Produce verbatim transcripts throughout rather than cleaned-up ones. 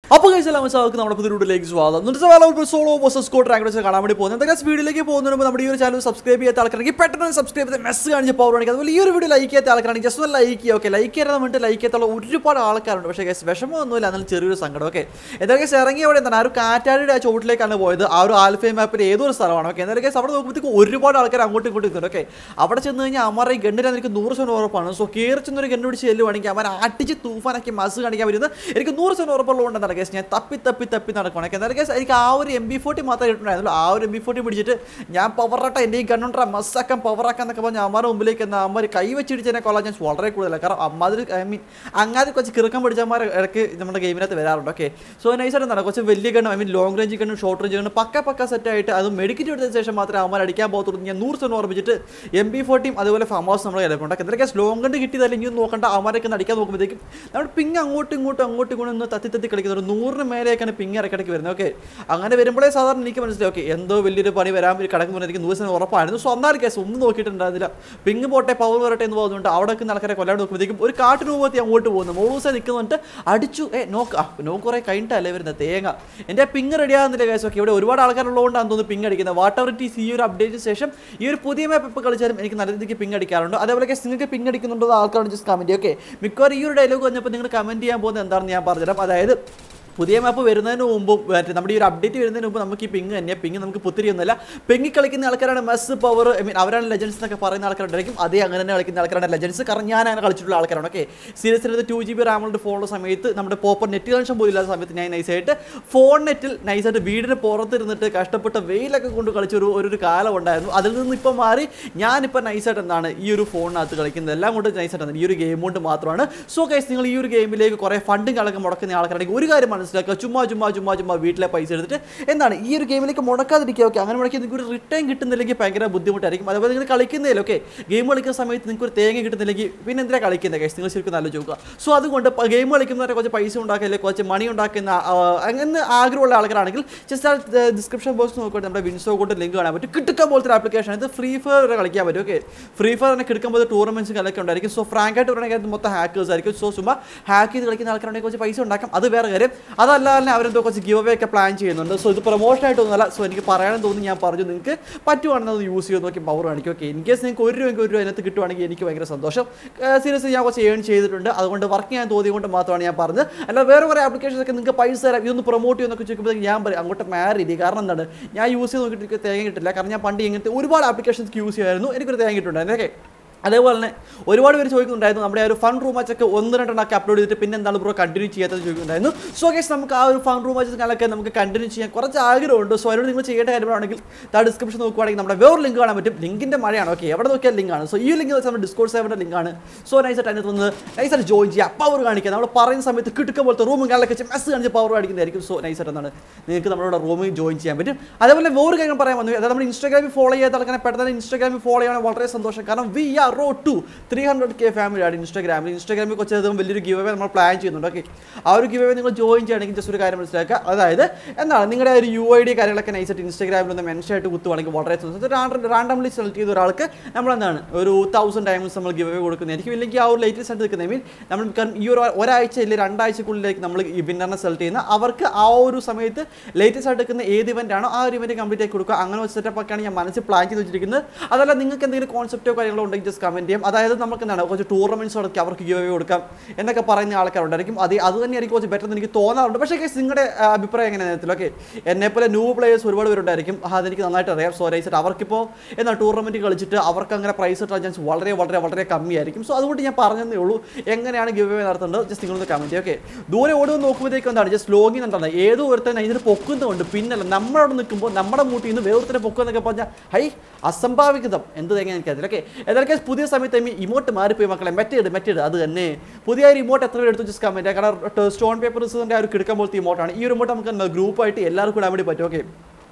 അപ്പോൾ guys എല്ലാം നമുക്ക് നമ്മുടെ പുതിയ വീഡിയോയിലേക്ക് സ്വാഗതം. ഇന്നത്തെ വേളയിൽ സോളോ വേഴ്സസ് സ്ക്വാഡ് റാങ്ക് വെച്ച് കാണാൻ വേണ്ടി പോകുന്നത്. എന്തായാലും വീഡിയോയിലേക്ക് പോകുന്നതിന് മുമ്പ് നമ്മുടെ ഈ ഒരു ചാനൽ സബ്സ്ക്രൈബ് ചെയ്യാത്ത ആൾക്കാരെങ്കിൽ പെട്ടെന്ന് സബ്സ്ക്രൈബ് ചെയ്ത് മെസ്സേജ് കാണിച്ച് പവർ കാണിക്കുക. അതുപോലെ ഈ ഒരു വീഡിയോ ലൈക്ക് ചെയ്യാത്ത ആൾക്കാരാണെങ്കിൽ ജസ്റ്റ് ഒന്ന് ലൈക്ക് ചെയ്യുക. ഓക്കെ, ലൈക്ക് ചെയ്യാൻ വേണ്ടി ലൈക്ക് ചെയ്യാത്തുള്ള ഒരുപാട് ആൾക്കാരുണ്ട്. പക്ഷേ ഗൈസ് വിഷമമൊന്നുമില്ല, എന്നാലും ചെറിയൊരു സങ്കടം. ഓക്കെ, എന്തായാലും ഗൈസ് ഇറങ്ങി അവിടെ എന്താണ് ആ ഒരു കാറ്റാടിയുടെ ആ ചോട്ടിലേക്കാണ് പോയത്. ആ ഒരു ആൽഫ മാപ്പിൽ ഏതൊരു സ്ഥലമാണ്. ഓക്കെ, എന്തായാലും ഗൈസ് അവിടെ നോക്കുമ്പോഴത്തേക്ക് ഒരുപാട് ആൾക്കാർ അങ്ങോട്ടും ഇങ്ങോട്ടും നിൽക്കുന്നുണ്ട്. ഓക്കെ, അവിടെ ചെന്ന് കഴിഞ്ഞാൽ അമ്മമാരെ ഈ ഗണ്ണിന് എനിക്ക് നൂറ് ശതമാനം ഉറപ്പാണ്. സോ കയറി ചെന്നൊരു ഗണ്ണ് പിടിച്ച് ചെല്ലുവാണെങ്കിൽ അവൻ അടിച്ച് തൂഫാനാക്കി മസ് കാണിക്കാൻ വരുന്നത് എനിക്ക് നൂറ് ശതമാനം ഉറപ്പുള്ളതുകൊണ്ടാണ് ഗൈസ് ഞാൻ തപ്പി തപ്പി തപ്പി നടക്കണം. എന്തായാലും ഗൈസ് എനിക്ക് ആ ഒരു എം ബി ഫോർട്ടി മാത്രമേ കിട്ടുന്നുണ്ടായിരുന്നുള്ളൂ. ആ ഒരു എം ബി ഫോർട്ടി പിടിച്ചിട്ട് ഞാൻ പവറാട്ട എൻ്റെ ഈ ഗണ്ണുണ്ടാ മസ്സാക്കാൻ പവറാക്കാൻ എന്നൊക്കെ പറഞ്ഞാൽ അമ്മമാരുടെ മുമ്പിലേക്ക് എന്നാൽ അമ്മ കൈ വെച്ചിടിച്ചതിനെ കൊള്ളാൻ ചാൻസ് വളരെ കൂടുതലാണ്. കാരണം അമ്മാതിരി ഐ മീൻ അങ്ങാതെ കുറച്ച് കിറുക്കം പിടിച്ചമാർ ഇടയ്ക്ക് നമ്മുടെ ഗെയിമിനകത്ത് വരാറുണ്ട്. ഓക്കെ, സോ നൈസായിട്ട് എന്താണ് കുറച്ച് വലിയ ഗണ്ണും ഐ മീൻ ലോങ് റേഞ്ച് ഗണ്ണും ഷോർട്ട് റേഞ്ച് ഗണ്ണും പക്ക പക്ക സെറ്റായിട്ട് അത് മെഡിക്കറ്റ് എടുത്തതിന് ശേഷം മാത്രമേ അമ്മ അടിക്കാൻ പോകത്തുള്ളൂ. ഞാൻ നൂറ് ശതമാനം ഓർമ്മിച്ചിട്ട് എം ബി ഫോർട്ടിയും അതുപോലെ ഫാമോസ് നമ്മൾ കിടപ്പുണ്ട്. എന്തൊക്കെ ലോങ് ഗണ്ട് കിട്ടിയതല്ല ഇനി നോക്കണ്ട. അമ്മമാരൊക്കെ അടിക്കാൻ നോക്കുമ്പോഴത്തേക്കും നമ്മുടെ പിങ് അങ്ങോട്ടും ഇങ്ങോട്ടും അങ്ങോട്ടും ഇങ്ങോട്ടും ഒന്ന് തത്തി തത്തി കളിക്കുന്നത് നൂറിന് മേലെയൊക്കെയാണ് പിങ് ഇടയ്ക്കിടയ്ക്ക് വരുന്നത്. ഓക്കെ, അങ്ങനെ വരുമ്പോഴേ സാധാരണ എനിക്ക് മനസ്സിലായി ഓക്കെ എന്തോ വലിയൊരു പണി വരാൻ ഒരു കിടക്കുമ്പോൾ എനിക്ക് നൂറ് ശതമാനം ഉറപ്പായിരുന്നു. സോ ഒന്നാല് കേസ് ഒന്നും നോക്കിയിട്ടുണ്ടായിരുന്നില്ല. പിങ് പോട്ടെ പവർ വരട്ടെ എന്ന് പോകുന്നുണ്ട്. അവിടെ നിൽക്കുന്ന ആൾക്കാരെ കൊല്ലാൻ നോക്കുമ്പോഴത്തേക്കും ഒരു കാട്ടിന് പോകുമ്പോൾ അങ്ങോട്ട് പോകുന്നു. മോളൂസെ നിൽക്കുന്നുണ്ട് അടിച്ചു. ഏ നോക്ക് ആ നോക്ക് കുറേ കഴിഞ്ഞിട്ടല്ലേ വരുന്നത് തേങ്ങ. എൻ്റെ പിങ് റെഡി ആകുന്നില്ല കേസ്. ഓക്കെ, ഇവിടെ ഒരുപാട് ആൾക്കാരുള്ളതുകൊണ്ടാണ് തോന്നുന്നു പിങ് അടിക്കുന്നത്. വാട്ട് എവർ ഇറ്റ് ഈസ് ഈ ഒരു അപ്ഡേറ്റിന് ശേഷം ഈ ഒരു പുതിയ മാപ്പ് ഇപ്പോൾ കളിച്ചാലും എനിക്ക് നല്ല രീതിക്ക് പിങ് അടിക്കാറുണ്ട്. അതേപോലെ കേസ് നിങ്ങൾക്ക് പിങ് അടിക്കുന്നുണ്ടോ ആൾക്കാരോട് ജസ്റ്റ് കമൻറ്റ്. ഓക്കെ, മിക്കവാറും ഈ ഒരു ഡയലോഗ് വന്നപ്പോൾ നിങ്ങൾ കമൻറ്റ് ചെയ്യാൻ പോകുന്നത് എന്താണെന്ന് ഞാൻ പറഞ്ഞുതരാം. അതായത് പുതിയ മാപ്പ് വരുന്നതിന് മുമ്പും നമ്മുടെ ഈ ഒരു അപ്ഡേറ്റ് വരുന്നതിന് മുമ്പ് നമുക്ക് ഈ പിങ് തന്നെ പിങ് നമുക്ക് പുത്തിരിയൊന്നുമില്ല. പിങ്ങി കളിക്കുന്ന ആൾക്കാരാണ് മെസ്സ് പവർ ഐ മീൻ അവരാണ് ലെജൻസ് എന്നൊക്കെ പറയുന്ന ആൾക്കാരുണ്ടായിരിക്കും. അതേ അങ്ങനെ തന്നെ കളിക്കുന്ന ആൾക്കാരാണ് ലെജൻസ്. കാരണം ഞാൻ അങ്ങനെ കളിച്ചിട്ടുള്ള ആൾക്കാരാണ്. Okay, seriously two G B റാമുകളുടെ ഫോണുള്ള സമയത്ത് നമ്മുടെ പോപ്പർ നെറ്റ് കണക്ഷൻ പോലും ഇല്ലാത്ത സമയത്ത് ഞാൻ നൈസായിട്ട് ഫോൺ നെറ്റിൽ നൈസായിട്ട് വീടിന് പുറത്തിരുന്നിട്ട് കഷ്ടപ്പെട്ട വെയിലൊക്കെ കൊണ്ട് കളിച്ചൊരു ഒരു കാലം ഉണ്ടായിരുന്നു. അതിൽ നിന്ന് ഇപ്പം മാറി ഞാനിപ്പോൾ നൈസായിട്ട് എന്താണ് ഈ ഒരു ഫോണിനകത്ത് കളിക്കുന്നത് എല്ലാം കൊണ്ട് നൈസായിട്ടാണ് ഈ ഒരു ഗെയിം കൊണ്ട് മാത്രമാണ്. സോ ഗൈസ് നിങ്ങൾ ഈ ഒരു ഗെയിമിലേക്ക് കുറേ ഫണ്ടും കളൊക്കെ മുടക്കുന്ന ആൾക്കാരാണെങ്കിൽ ഒരു കാര്യം മനസ്സിലാക്കുക, ചുമ്മാ ചുമ്മാ ചുമ്മാ ചുമ്മാ വീട്ടിലെ പൈസ എടുത്തിട്ട് എന്താണ് ഈ ഒരു ഗെയിമിലേക്ക് മുടക്കാതിരിക്കുക. ഓക്കെ, അങ്ങനെ മുടക്കി നിങ്ങൾക്ക് ഒരു റിട്ടേൺ കിട്ടുന്നില്ലെങ്കിൽ ഭയങ്കര ബുദ്ധിമുട്ടായിരിക്കും. അതുപോലെ നിങ്ങൾ കളിക്കുന്നതിൽ ഓക്കെ ഗെയിം കളിക്കുന്ന സമയത്ത് നിങ്ങൾക്ക് ഒരു തേങ്ങ കിട്ടുന്നില്ലെങ്കിൽ പിന്നെ എന്തിനാണ് കളിക്കുന്നത് ഗൈസ്? നിങ്ങൾ ശരിക്കും നല്ല ചോദിക്കുക. സോ അതുകൊണ്ട് ഗെയിം കളിക്കുന്നവരെ കുറച്ച് പൈസ ഉണ്ടാക്കില്ല കുറച്ച് മണി ഉണ്ടാക്കുന്ന അങ്ങനെ ആഗ്രഹമുള്ള ആൾക്കാരാണെങ്കിൽ ജസ്റ്റ് ആ ഡിസ്ക്രിപ്ഷൻ ബോക്സ് നോക്കിയിട്ട് നമ്മുടെ വിൻസോ കൊണ്ട് ലിങ്ക് കാണാൻ പറ്റും. കിട്ടുക്കാൻ പോലത്തെ ആപ്ലിക്കേഷൻ ഇത് ഫ്രീ ഫയർ വരെ കളിക്കാൻ പറ്റും. ഓക്കെ, ഫ്രീ ഫയർ തന്നെ കിടക്കുമ്പോൾ ടൂർണമെന്റ്സ് കളൊക്കെ ഉണ്ടായിരിക്കും. സോ ഫ്രാങ്കായിട്ട് പറയുകയാണെങ്കിൽ മൊത്തം ഹാക്കേഴ്സ് ആയിരിക്കും. സോ ചുമ്മാ ഹാക്ക് ചെയ്ത് കളിക്കുന്ന ആൾക്കാരുണ്ടെങ്കിൽ കുറച്ച് പൈസ ഉണ്ടാക്കാം, അത് വേറെ കാര്യം. അതല്ല തന്നെ അവരെന്തോ കുറച്ച് ഗിവ് അവേ ഒക്കെ പ്ലാൻ ചെയ്യുന്നുണ്ട്. സോ ഇത് പ്രൊമോഷൻ ആയിട്ടൊന്നുമല്ല. സോ എനിക്ക് പറയാനും തോന്നി ഞാൻ പറഞ്ഞു നിങ്ങൾക്ക് പറ്റുവാണെന്ന് അത് യൂസ് ചെയ്ത് നോക്കി പവർ കാണിക്കും. ഓക്കെ, ഇൻ കേസ് നിങ്ങൾക്ക് ഒരു രൂപയ്ക്ക് ഒരു രൂപ അതിനകത്ത് കിട്ടുവാണെങ്കിൽ എനിക്ക് ഭയങ്കര സന്തോഷം. സീരിയസ്ലി ഞാൻ കുറച്ച് ഏൺ ചെയ്തിട്ടുണ്ട്, അതുകൊണ്ട് വർക്ക് ചെയ്യാൻ തോന്നിയതുകൊണ്ട് മാത്രമാണ് ഞാൻ പറഞ്ഞത്. അല്ല വേറെ കുറേ ആപ്ലിക്കേഷൻസ് ഒക്കെ നിങ്ങൾക്ക് പൈസ തരാം ഇതൊന്ന് പ്രൊമോട്ട് ചെയ്യുന്നൊക്കെ ചോദിക്കുമ്പോഴത്തേക്ക് ഞാൻ പറയും അങ്ങോട്ട് മാറിയില്ല. കാരണം എന്താണ് ഞാൻ യൂസ് ചെയ്ത് നോക്കിയിട്ട് എനിക്ക് തേങ്ങ കിട്ടില്ല. കാരണം ഞാൻ പണ്ട് ഇങ്ങനത്തെ ഒരുപാട് ആപ്ലിക്കേഷൻസ് യൂസ് ചെയ്യായിരുന്നു, എനിക്കൊരു തേങ്ങ കിട്ടുന്നുണ്ടായിരുന്നു. ഓക്കെ, അതേപോലെ തന്നെ ഒരുപാട് പേര് ചോദിക്കുന്നുണ്ടായിരുന്നു നമ്മുടെ ആ ഒരു ഫൺ റൂം മാച്ചൊക്കെ ഒന്ന് രണ്ടെണ്ണമൊക്കെ അപ്ലോഡ് ചെയ്തിട്ട് പിന്നെ എന്താണ് ബ്രോ കണ്ടിന്യൂ ചെയ്യാത്തത് ചോദിക്കുന്നുണ്ടായിരുന്നു. സോ ഗൈസ് നമുക്ക് ആ ഒരു ഫൺ റൂം മാച്ചൊക്കെ നമുക്ക് കണ്ടിന്യൂ ചെയ്യാൻ കുറച്ച് ആഗ്രഹമുണ്ട്. സോ അതിനോട് നിങ്ങൾ ചെയ്യേണ്ട കാര്യമാണെങ്കിൽ ആ ഡിസ്ക്രിപ്ഷൻ നോക്കുവാണെങ്കിൽ നമ്മുടെ വേറെ ലിങ്ക് കാണാൻ പറ്റും. ലിങ്കിൻ്റെ മഴയാണ്. ഓക്കെ, എവിടെ നോക്കിയാൽ ലിങ്കാണ്. സോ ഈ ലിങ്ക് വെച്ചാൽ നമ്മുടെ ഡിസ്കോഡ് സെർവറിൻ്റെ ലിങ്കാണ്. സോ നൈസായിട്ട് അതിനകത്ത് നിന്ന് നൈസായിട്ട് ജോയിൻ ചെയ്യുക, പവർ കാണിക്കുക. നമ്മൾ പറയുന്ന സമയത്ത് കിട്ടുക പോലത്തെ റൂമും കാര്യങ്ങളൊക്കെ വെച്ച് മെസ്സ് കാണിച്ച് പവർ കാണിക്കുന്നതായിരിക്കും. സോ നൈസായിട്ട് എന്താണ് നിങ്ങൾക്ക് നമ്മുടെ റൂമിൽ ജോയിൻ ചെയ്യാൻ പറ്റും. അതേപോലെ വേറെ കാര്യം പറയാൻ വന്നു, അതായത് നമ്മൾ ഇൻസ്റ്റാഗ്രാമിൽ ഫോളോ ചെയ്യാത്ത ആൾക്കാരെ പെട്ടെന്ന് ഇൻസ്റ്റാഗ്രാമിൽ ഫോളോ ചെയ്യാൻ വളരെ സന്തോഷം. കാരണം we are row two three hundred K ഫാമിലിയാണ് ഇൻസ്റ്റാഗ്രാമിൽ. ഇൻസ്റ്റാഗ്രാമിൽ കുറച്ചധികം വലിയൊരു ഗിവ് അവേ നമ്മൾ പ്ലാൻ ചെയ്യുന്നുണ്ട്. ഓക്കെ, ആ ഒരു ഗിവ് അവേ നിങ്ങൾ ജോയിൻ ചെയ്യുകയാണെങ്കിൽ ജസ്റ്റ് ഒരു കാര്യം മനസ്സിലാക്കുക, അതായത് എന്താണ് നിങ്ങളുടെ ഒരു യു ഐ ഡി കാര്യങ്ങളൊക്കെ നൈസായിട്ട് ഇൻസ്റ്റാഗ്രാമിൽ ഒന്ന് മെൻഷൻ ആയിട്ട് കുത്തുവാണെങ്കിൽ വളരെ റാൻഡംലി സെലക്ട് ചെയ്ത ഒരാൾക്ക് നമ്മളെന്താണ് ഒരു തൗസൻഡ് ടൈംസ് നമ്മൾ ഗിവ് അവേ കൊടുക്കുന്നതായിരിക്കും. ഇല്ലെങ്കിൽ ആ ഒരു ലേറ്റസ്റ്റ് ആയിട്ട് നിൽക്കുന്നത് മീൻ നമ്മൾ ഈ ഒരു ഒരാഴ്ച അല്ലെങ്കിൽ രണ്ടാഴ്ചക്കുള്ളിലേക്ക് നമ്മൾ ഈ വിന്നറിനെ സെലക്ട് ചെയ്യുന്ന അവർക്ക് ആ ഒരു സമയത്ത് ലേറ്റസ്റ്റ് ആയിട്ട് നിൽക്കുന്ന ഏത് ഇവൻ്റ് ആണോ ആ ഒരു ഇവൻറ്റ് കംപ്ലീറ്റ് ആക്കി കൊടുക്കുക. അങ്ങനെ ഒരു സെറ്റപ്പ് ഒക്കെയാണ് ഞാൻ മനസ്സിൽ പ്ലാൻ ചെയ്ത് വെച്ചിരിക്കുന്നത്. അതല്ല നിങ്ങൾക്ക് എന്തെങ്കിലും കോൺസെപ്റ്റോ കാര്യങ്ങളോ ഉണ്ടെങ്കിൽ ജസ്റ്റ് കമൻറ്റ് ചെയ്യാം. അതായത് നമുക്ക് എന്താണ് കുറച്ച് ടൂർണമെൻറ്റ്സ് നടത്തി അവർക്ക് ഗിവ് അവേ കൊടുക്കാം എന്നൊക്കെ പറയുന്ന ആൾക്കാരുണ്ടായിരിക്കും. അത് അത് തന്നെയായിരിക്കും കുറച്ച് ബെറ്റർ എന്ന് എനിക്ക് തോന്നാറുണ്ട്. പക്ഷേ നിങ്ങളുടെ അഭിപ്രായം എങ്ങനെയാണെന്ന് ഓക്കെ എന്നെപ്പോലെ ന്യൂ പ്ലേയേഴ്സ് ഒരുപാട് പേരുണ്ടായിരിക്കും, അതെനിക്ക് നന്നായിട്ട് അറിയാം. സോ റൈസായിട്ട് അവർക്കിപ്പോൾ എന്നാൽ ടൂർണമെൻറ്റ് കളിച്ചിട്ട് അവർക്ക് അങ്ങനെ പ്രൈസ് കിട്ടാൻ ചാൻസ് വളരെ വളരെ വളരെ കമ്മിയായിരിക്കും. സോ അതുകൊണ്ട് ഞാൻ പറഞ്ഞതേ ഉള്ളൂ എങ്ങനെയാണ് ഗിവ് അവേ നടത്തേണ്ടത് ജസ്റ്റ് നിങ്ങളൊന്ന് കമൻറ്റ് ചെയ്യും. ഓക്കെ, ദൂരെ ഓടുമെന്ന് നോക്കുമ്പോഴത്തേക്കും എന്താണ് ജസ്റ്റ് ലോഗിൻ എന്താണ് ഏതോ ഒരുത്തന്നെ ഇതിന് പൊക്കുന്നുണ്ട്. പിന്നല്ല നമ്മളവിടെ നിൽക്കുമ്പോൾ നമ്മുടെ മൂട്ടിൽ നിന്ന് വേറൊരുത്തന്നെ പൊക്കുമെന്നൊക്കെ പറഞ്ഞാൽ ഹൈ അസംഭാവികതം എന്ത് തേങ്ങ എനിക്കതിൽ. ഓക്കെ, ഏതൊക്കെ പുതിയ സമയത്ത് ഇമോട്ട് മാറിപ്പോയി മക്കളെ. മെറ്റേഡ് മെറ്റേഡ് അത് തന്നെ പുതിയ ഒരു ഇമോട്ട് എത്ര പേര് എടുത്ത് ജസ്റ്റ് കമൻറ്റ്. കാരണം സ്റ്റോൺ പേപ്പർ റിസറിൻ്റെ ആ ഒരു കിടക്കാൻ പോലത്തെ ഇമോട്ടാണ്. ഈ ഒരു ഇമോട്ട് നമുക്ക് ഗ്രൂപ്പായിട്ട് എല്ലാവർക്കും ഇടാൻ വേണ്ടി പറ്റും. ഓക്കെ,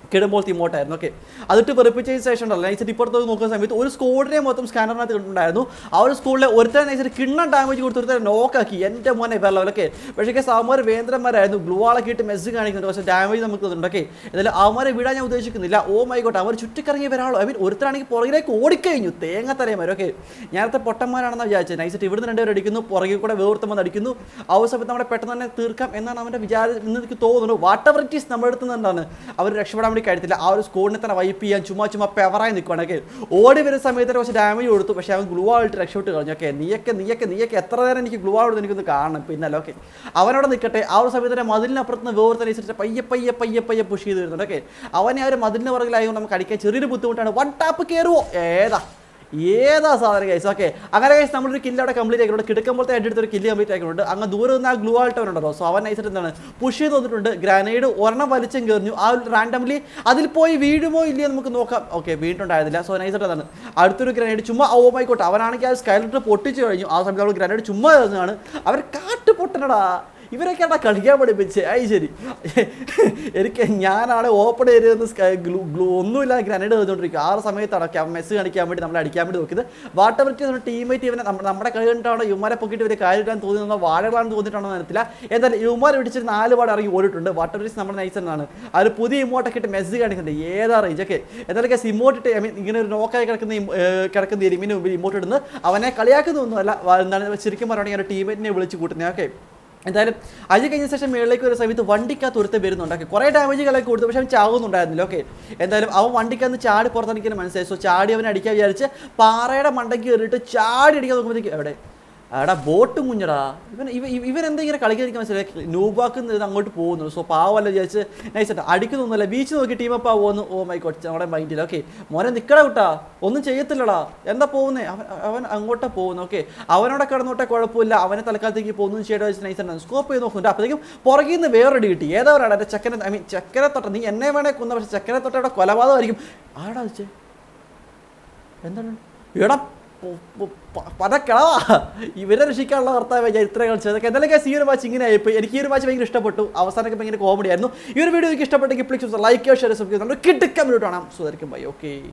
കിടുമ്പോഴത്തെ ഇമോട്ടായിരുന്നു. ഓക്കെ, അതിട്ട് വെറുപ്പിച്ചതിന് ശേഷം ഉണ്ടല്ലോ നൈസിട്ട് ഇപ്പുറത്ത് നോക്കുന്ന സമയത്ത് ഒരു സ്കോഡിനെ മൊത്തം സ്കാനറിനകത്ത് ഉണ്ടായിരുന്നു. ആ ഒരു സ്കൂളിലെ ഒരുത്തരം നൈസിട്ട് കിണ്ണം ഡാമേജ് കൊടുത്ത് ഒരുത്തരം നോക്കാക്കി എൻ്റെ മോനെ വേറെ ലെവലൊക്കെ. പക്ഷേ സാമാർ വേന്ദ്രന്മാരായിരുന്നു, ഗ്ലൂ ആളൊക്കെ ഇട്ട് മെസ്സ് കാണിക്കുന്നുണ്ട്, പക്ഷേ ഡാമേജ് നമുക്ക് തന്നിട്ടുണ്ട്. ഓക്കെ, എന്നാലും അവന്മാരെ വിടാൻ ഞാൻ ഉദ്ദേശിക്കുന്നില്ല. ഓ മൈ ഗോഡ്, അവർ ചുറ്റിക്കറങ്ങി വരാളോ. ഐ മീൻ ഒരുത്തരാണെങ്കിൽ പുറകിലേക്ക് ഓടിക്കഴിഞ്ഞു, തേങ്ങ തലയന്മാർ. ഓക്കെ, ഞാനത്തെ പൊട്ടന്മാരാണെന്ന് വിചാരിച്ചത്. നൈസിട്ട് ഇവിടുന്ന് രണ്ടുപേർ അടിക്കുന്നു, പുറകിൽ കൂടെ വേർത്തം വന്ന് അടിക്കുന്നു. ആ ഒരു സമയത്ത് നമ്മുടെ പെട്ടെന്ന് തന്നെ തീർക്കാം എന്നാണ് അവൻ്റെ വിചാരം എന്ന് എനിക്ക് തോന്നുന്നു. വാട്ട് എവർ ഇറ്റ് ഈസ് നമ്മുടെ അടുത്ത് നിന്നാണ് അവർ രക്ഷപ്പെടാൻ വേണ്ടി കഴിയത്തില്ല. ആ ഒരു സ്കോഡിനെ തന്നെ വൈപ്പ് ചെയ്യാൻ ചുമ്മാ ചുമ്മാ പെവറായി നിൽക്കുകയാണെങ്കിൽ ഓടി വരുന്ന സമയത്ത് കുറച്ച് ഡാമേജ് കൊടുത്തു. പക്ഷേ അവൻ ഗ്ലൂ ആയിട്ട് രക്ഷപ്പെട്ട് കളഞ്ഞു. ഓക്കെ, നീയൊക്കെ നീയൊക്കെ നീയൊക്കെ എത്ര നേരം എനിക്ക് ഗ്ലൂ ആയിട്ട് എനിക്കൊന്ന് കാണണം പിന്നല്ല. ഓക്കെ, അവനോട് നിൽക്കട്ടെ. ആ ഒരു സമയത്ത് തന്നെ മതിലിനപ്പുറത്ത് നിന്ന് വേറെ തന്നെ അനുസരിച്ച് പയ്യെ പയ്യെ പയ്യെ പയ്യെ പുഷ് ചെയ്ത് വരുന്നുണ്ട്. ഓക്കെ, അവനെ ആ ഒരു മതിലിന് പുറകിലായതുകൊണ്ട് നമുക്ക് അടിക്കാൻ ചെറിയൊരു ബുദ്ധിമുട്ടാണ്. വൺ ടാപ്പ് കയറുമോ ഏതാ ഏതാ സാധനം ഗൈസ്. ഓക്കെ, അങ്ങനെ ഗൈസ് നമ്മളൊരു കില്ല് അവിടെ കംപ്ലീറ്റ് ആക്കിയിട്ടുണ്ട്. കിടക്കുമ്പോഴത്തെ അടിയെടുത്തൊരു കില്ല് കംപ്ലീറ്റ് ആക്കിയിട്ടുണ്ട്. അങ്ങ് ദൂരെ നിന്ന് ആ ഗ്ലൂ ആൾട്ടവനുണ്ടല്ലോ, സോ അവൻ നൈസായിട്ട് എന്താണ് പുഷ് ചെയ്ത് വന്നിട്ടുണ്ട്. ഗ്രാനേഡ് ഒരെണ്ണം വലിച്ചും കയറിഞ്ഞു. ആ റാൻഡംലി അതിൽ പോയി വീഴുമോ ഇല്ലയോ നമുക്ക് നോക്കാം. ഓക്കെ, വീണ്ടുണ്ടായിരുന്നില്ല. സോ നൈസായിട്ട് എന്താണ് അടുത്തൊരു ഗ്രാനേഡ് ചുമ്മാ ഓ മൈക്കോട്ടെ. അവനാണെങ്കിൽ ആ സ്കൈലിട്ട് പൊട്ടിച്ച് കഴിഞ്ഞു. ആ സമയത്ത് നമ്മൾ ഗ്രാനേഡ് ചുമ്മാ എറിഞ്ഞാണ്. അവർ കാട്ട് പൊട്ടനടാ, ഇവരൊക്കെ എന്താ കളിക്കാൻ പഠിപ്പിച്ച്. അത് ശരി, എനിക്ക് ഞാനാണ് ഓപ്പൺ ഏരിയ ഗ്ലൂ ഗ്ലൂ ഒന്നുമില്ല ഗ്രാനേഡ് എറിഞ്ഞുകൊണ്ടിരിക്കുക. ആ സമയത്താണ് മെസ്സ് കാണിക്കാൻ വേണ്ടി നമ്മൾ അടിക്കാൻ വേണ്ടി നോക്കിയത്. വാട്ടർ നമ്മുടെ ടീമേറ്റ് ഇവനെ നമ്മുടെ കളി കണ്ടിട്ടാണോ ഇവന്മാരെ പൊക്കിയിട്ട് ഇവരെ കാര്യമായിട്ടാണ് തോന്നുന്നത്, വാഴകളാണെന്ന് തോന്നിയിട്ടാണോ അറിയത്തില്ല. എന്തായാലും ഇവന്മാർ പിടിച്ചിട്ട് നാല് പാട് ഇറങ്ങി ഓടിയിട്ടുണ്ട്. വാട്ടർ ബ്രിഡ്ജ് നമ്മുടെ നൈസനാണ്. അത് പുതിയ ഇമോട്ടൊക്കെ ഇട്ട് മെസ്സ് കാണിക്കുന്നുണ്ട്. ഏതാ റേഞ്ച്. ഓക്കെ, എന്തായാലും ഇമോട്ട് ഇട്ട് ഐ മീൻ ഇങ്ങനെ ഒരു നോക്കായി കിടക്കുന്ന കിടക്കുന്ന എരിമിന് മുമ്പിൽ ഇമോട്ട് ഇടുന്നത് അവനെ കളിയാക്കുന്നൊന്നുമല്ല. എന്താണ് ശരിക്കും പറയുകയാണെങ്കിൽ ഒരു ടീമേറ്റിനെ വിളിച്ച് കൂട്ടുന്നത്. ഓക്കെ, എന്തായാലും അത് കഴിഞ്ഞ ശേഷം മേളിലേക്ക് ഒരു സമയത്ത് വണ്ടിക്കകത്ത് ഒരുത്ത് വരുന്നുണ്ട്. കുറേ ഡാമേജുകളൊക്കെ കൊടുത്തു, പക്ഷെ അവൻ ചാവുന്നുണ്ടായിരുന്നില്ല. ഓക്കെ, എന്തായാലും അവൻ വണ്ടിക്കകത്ത് ചാടി പുറത്തെനിക്ക് മനസ്സിലായി. സോ ചാടി അവനെ അടിക്കാൻ വിചാരിച്ച് പാറയുടെ മണ്ടയ്ക്ക് കയറിയിട്ട് ചാടി അടിക്കാൻ നോക്കുമ്പോഴത്തേക്ക് എവിടെ എടാ ബോട്ട് കുഞ്ഞടാ. ഇവൻ ഇവ ഇവരെന്താ ഇങ്ങനെ കളിക്കാൻ മനസ്സിലായി. നൂബാക്കുന്ന ഇത് അങ്ങോട്ട് പോകുന്നു. സോ പാവല്ല വിചാരിച്ച് നൈസായിട്ട് അടിക്കുന്നൊന്നുമല്ല. ബീച്ച് നോക്കി ടീമപ്പാ പോകുന്നു. ഓ മൈ ഗോഡ്, നമ്മുടെ മൈൻഡിൽ. ഓക്കെ, മോനെ നിൽക്കടാ കുട്ടാ, ഒന്നും ചെയ്യത്തില്ലടാ, എന്താ പോകുന്നേ. അവൻ അവൻ അങ്ങോട്ടാ പോകുന്നു. ഓക്കെ, അവനോടെ കിടന്നോട്ടെ കുഴപ്പമില്ല. അവനെ തൽക്കാലത്തേക്ക് പോകുന്നു ചെയ്യേണ്ട വെച്ച് നൈസായിട്ട് സ്കോപ്പ് ചെയ്ത് നോക്കുന്നുണ്ട്. അപ്പോഴത്തേക്കും പുറകിൽ നിന്ന് വേറൊരു കിട്ടി. ഏതവരാണ് എൻ്റെ ചക്കനെ ഐ മീൻ ചക്കനെ തൊട്ട. നീ എന്നെ വേണേ കൊന്ന, പക്ഷേ ചക്കനെ തൊട്ടയുടെ കൊലപാതകമായിരിക്കും. ആടാ വെച്ചേ എന്താണ് എടാ പതക്കളാ ഇവരെ രക്ഷിക്കാനുള്ള കർത്താവ് ചരിത്രം കളിച്ചത്. അതൊക്കെ എന്തെങ്കിലും ഈ ഒരു മാച്ച് ഇങ്ങനെ ആയിപ്പോയി. എനിക്ക് ഈ ഒരു മാച്ച് ഭയങ്കര ഇഷ്ടപ്പെട്ടു. അവസാനമൊക്കെ ഭയങ്കര കോമഡി ആയിരുന്നു. ഈ ഒരു വീഡിയോ എനിക്ക് ഇഷ്ടപ്പെട്ടെങ്കിൽ പ്ലീസ് ലൈക്ക് ഷെയർ സബ്സ്ക്രൈബ് കിട്ടും. കിട്ടുക്കാൻ വേണ്ടിയിട്ട് കാണാം. സുധാരിക്കും ബൈ. ഓക്കെ.